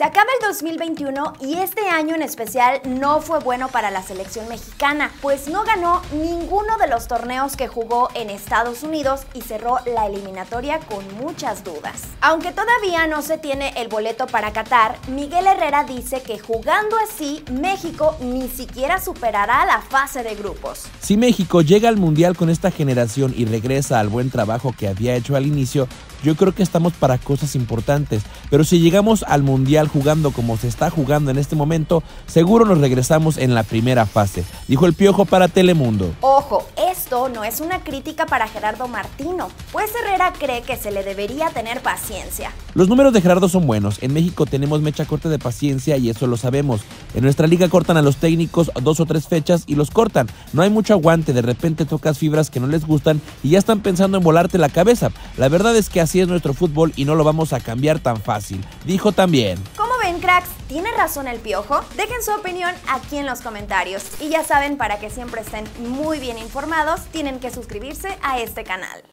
Se acaba el 2021 y este año en especial no fue bueno para la selección mexicana, pues no ganó ninguno de los torneos que jugó en Estados Unidos y cerró la eliminatoria con muchas dudas. Aunque todavía no se tiene el boleto para Qatar, Miguel Herrera dice que jugando así, México ni siquiera superará la fase de grupos. Si México llega al Mundial con esta generación y regresa al buen trabajo que había hecho al inicio, yo creo que estamos para cosas importantes, pero si llegamos al Mundial jugando como se está jugando en este momento, seguro nos regresamos en la primera fase, dijo el Piojo para Telemundo. Ojo, esto no es una crítica para Gerardo Martino, pues Herrera cree que se le debería tener paciencia. Los números de Gerardo son buenos, en México tenemos mecha corta de paciencia y eso lo sabemos. En nuestra liga cortan a los técnicos 2 o 3 fechas y los cortan, no hay mucho aguante, de repente tocas fibras que no les gustan y ya están pensando en volarte la cabeza. La verdad es que así es nuestro fútbol y no lo vamos a cambiar tan fácil, dijo también. ¿Cómo ven, cracks? ¿Tiene razón el Piojo? Dejen su opinión aquí en los comentarios. Y ya saben, para que siempre estén muy bien informados, tienen que suscribirse a este canal.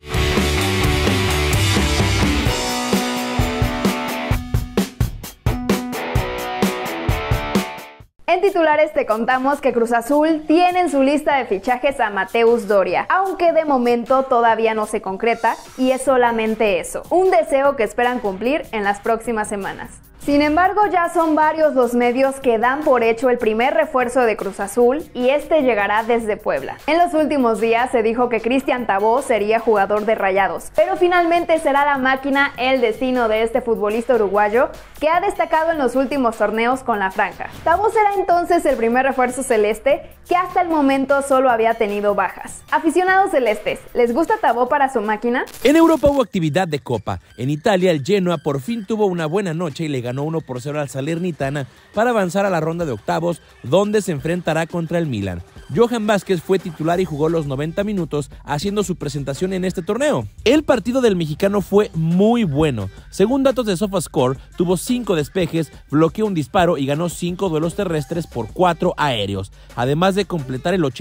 En titulares te contamos que Cruz Azul tiene en su lista de fichajes a Mateus Doria, aunque de momento todavía no se concreta y es solamente eso, un deseo que esperan cumplir en las próximas semanas. Sin embargo, ya son varios los medios que dan por hecho el primer refuerzo de Cruz Azul y este llegará desde Puebla. En los últimos días se dijo que Cristian Tabó sería jugador de Rayados, pero finalmente será la máquina el destino de este futbolista uruguayo que ha destacado en los últimos torneos con la franja. Tabó será entonces el primer refuerzo celeste que hasta el momento solo había tenido bajas. Aficionados celestes, ¿les gusta Tabó para su máquina? En Europa hubo actividad de Copa. En Italia el Genoa por fin tuvo una buena noche y le ganó 1-0 al Salernitana para avanzar a la ronda de octavos, donde se enfrentará contra el Milan. Johan Vázquez fue titular y jugó los 90 minutos haciendo su presentación en este torneo. El partido del mexicano fue muy bueno. Según datos de SofaScore, tuvo 5 despejes, bloqueó un disparo y ganó 5 duelos terrestres por 4 aéreos, además de completar el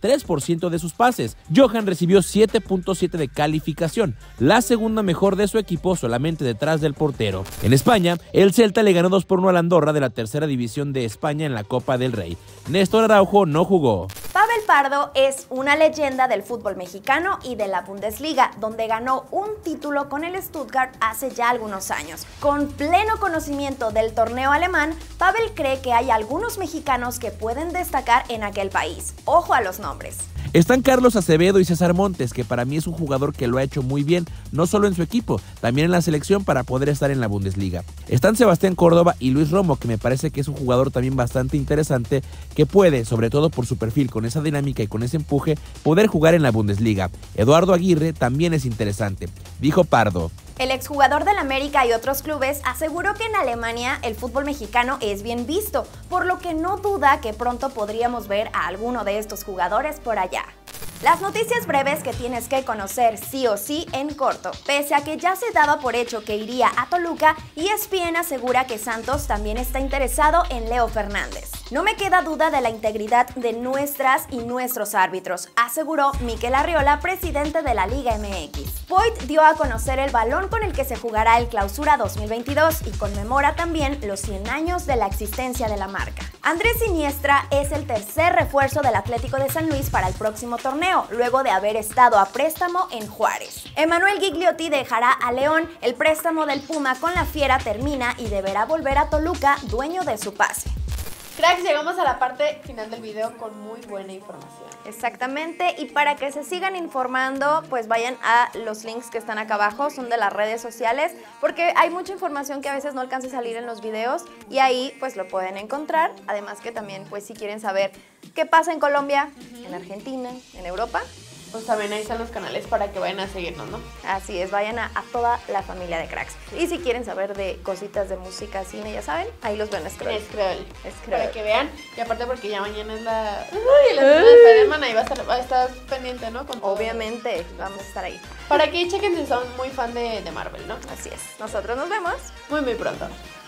83% de sus pases. Johan recibió 7.7 de calificación, la segunda mejor de su equipo solamente detrás del portero. En España, el Celta le ganó 2-1 al Andorra de la tercera división de España en la Copa del Rey. Néstor Araujo no jugó. Pavel Pardo es una leyenda del fútbol mexicano y de la Bundesliga, donde ganó un título con el Stuttgart hace ya algunos años. Con pleno conocimiento del torneo alemán, Pavel cree que hay algunos mexicanos que pueden destacar en aquel país. Ojo a los nombres. Están Carlos Acevedo y César Montes, que para mí es un jugador que lo ha hecho muy bien, no solo en su equipo, también en la selección para poder estar en la Bundesliga. Están Sebastián Córdoba y Luis Romo, que me parece que es un jugador también bastante interesante, que puede, sobre todo por su perfil, con esa dinámica y con ese empuje, poder jugar en la Bundesliga. Eduardo Aguirre también es interesante, dijo Pardo. El exjugador del América y otros clubes aseguró que en Alemania el fútbol mexicano es bien visto, por lo que no duda que pronto podríamos ver a alguno de estos jugadores por allá. Las noticias breves que tienes que conocer sí o sí en corto. Pese a que ya se daba por hecho que iría a Toluca, ESPN asegura que Santos también está interesado en Leo Fernández. No me queda duda de la integridad de nuestras y nuestros árbitros, aseguró Mikel Arriola, presidente de la Liga MX. Voit dio a conocer el balón con el que se jugará el Clausura 2022 y conmemora también los 100 años de la existencia de la marca. Andrés Iniestra es el tercer refuerzo del Atlético de San Luis para el próximo torneo, luego de haber estado a préstamo en Juárez. Emmanuel Gigliotti dejará a León, el préstamo del Puma con la Fiera termina y deberá volver a Toluca, dueño de su pase. Cracks, llegamos a la parte final del video con muy buena información. Exactamente, y para que se sigan informando, pues vayan a los links que están acá abajo, son de las redes sociales, porque hay mucha información que a veces no alcanza a salir en los videos y ahí pues lo pueden encontrar. Además que también pues si quieren saber qué pasa en Colombia, en Argentina, en Europa, pues también ahí están los canales para que vayan a seguirnos, ¿no? Así es, vayan a toda la familia de Cracks. Y si quieren saber de cositas de música, cine, ya saben, ahí los ven en Scroll. Para que vean, y aparte porque ya mañana es la de Spider-Man, ahí va a estar pendiente, ¿no? Con obviamente, vamos a estar ahí. Para que chequen si son muy fan de Marvel, ¿no? Así es. Nosotros nos vemos muy pronto.